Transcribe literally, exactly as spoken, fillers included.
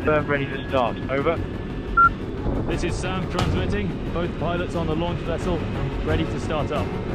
confirm ready to start. Over. This is Sam transmitting. Both pilots on the launch vessel ready to start up.